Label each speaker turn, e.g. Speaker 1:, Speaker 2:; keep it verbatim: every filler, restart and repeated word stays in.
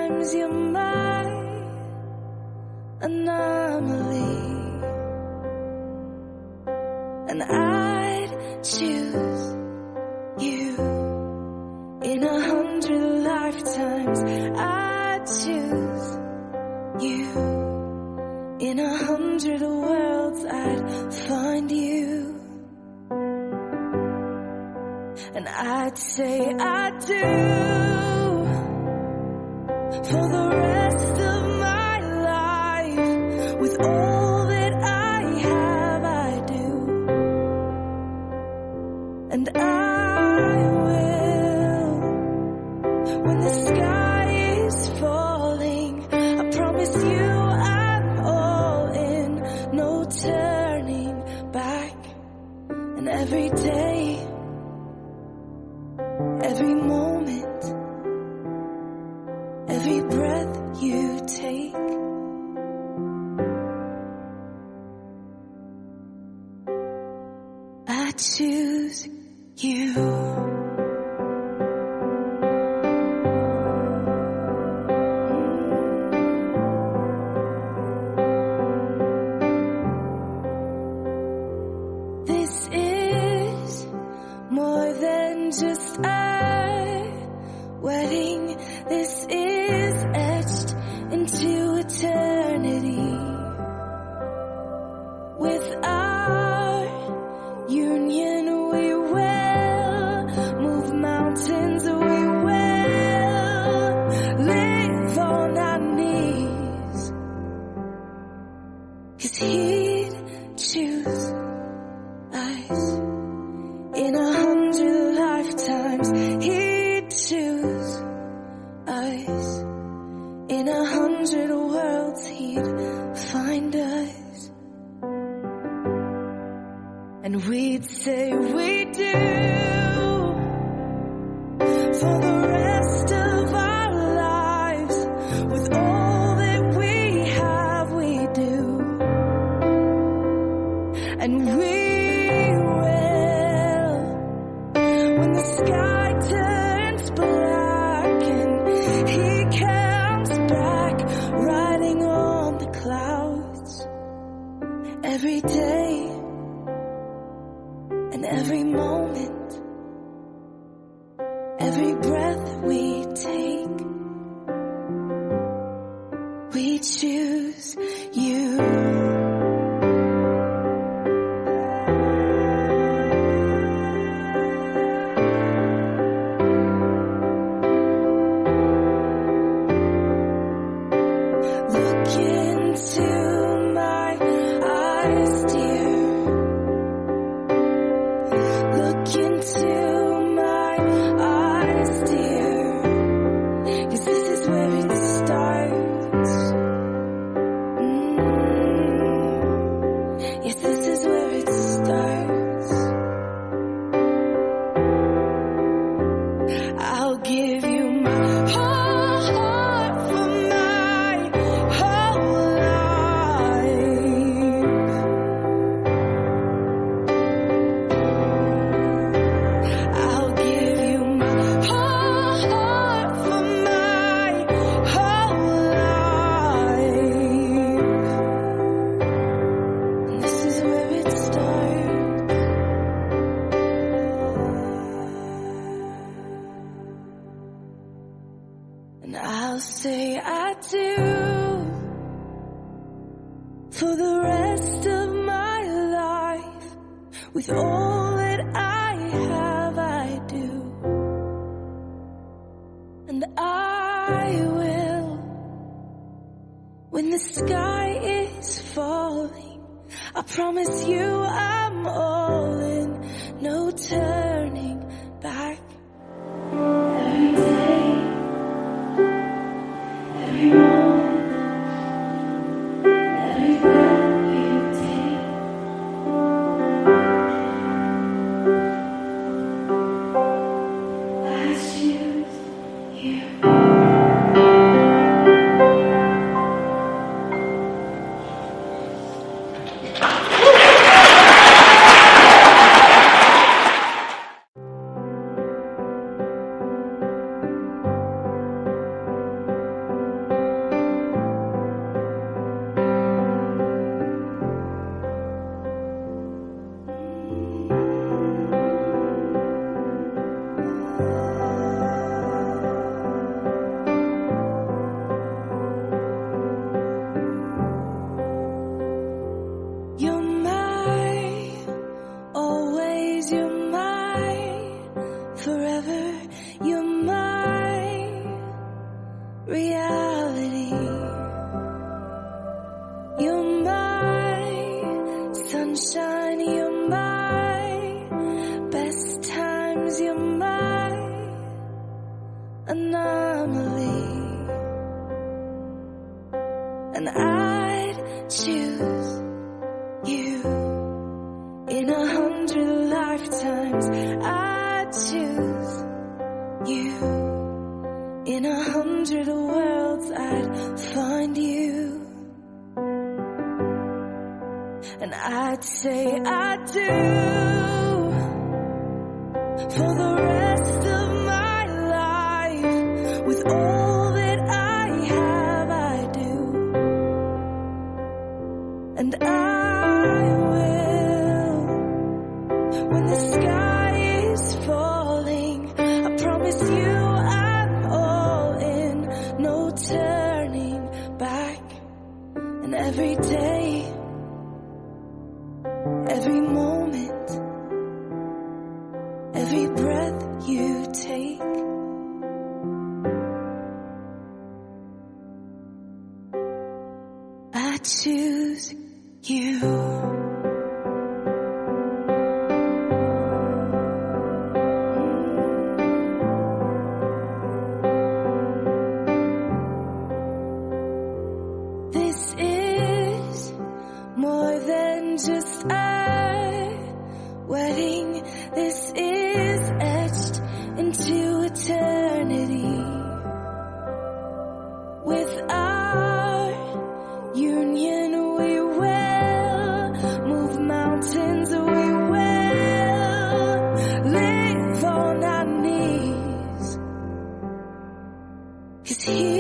Speaker 1: Sometimes you're my anomaly, and I'd choose you in a hundred lifetimes. I'd choose you in a hundred worlds. I'd find you, and I'd say I do for the rest of my life. With all that I have, I do, and I will. When the sky is falling, I promise you I'm all in, no turning back. And every day, every moment, every breath you take, I choose you. This is more than just a wedding. This is etched into eternity. With our union, we will move mountains. We will live on our knees, 'cause he'd choose us in a hundred lifetimes. He'd choose us in a hundred worlds. He'd find us, and we'd say we do for the rest of our lives. With all that we have, we do, and we will. When the sky turns black and he comes back riding on the clouds, every day and every moment, every breath we take, we choose you. Look into my eyes, dear. Look into my eyes, dear. 'Cause this is where it starts. Mm. Yes, this is where it starts. I'll give you my whole heart for my whole life. I'll give you my whole heart for my whole life. And this is where it starts. And I'll say I do for the rest of my life. With all that I have, I do, and I will. When the sky is falling, I promise you I'm all in, no turning back. Every day, every moment, every breath you take, I choose you. reality. You're my sunshine, you're my best times, you're my anomaly. And I'd choose you in a hundred lifetimes. I'd choose you in a hundred worlds. I'd find you, and I'd say I do for the rest of my life. With all that I have, I do, and I will. When the sky is falling, I promise you I'm all in, no turning back. And every day, every moment, every breath you take, I choose you. This is more than just a wedding. This is etched into eternity. With our union, we will move mountains. We will live on our knees. 'Cause he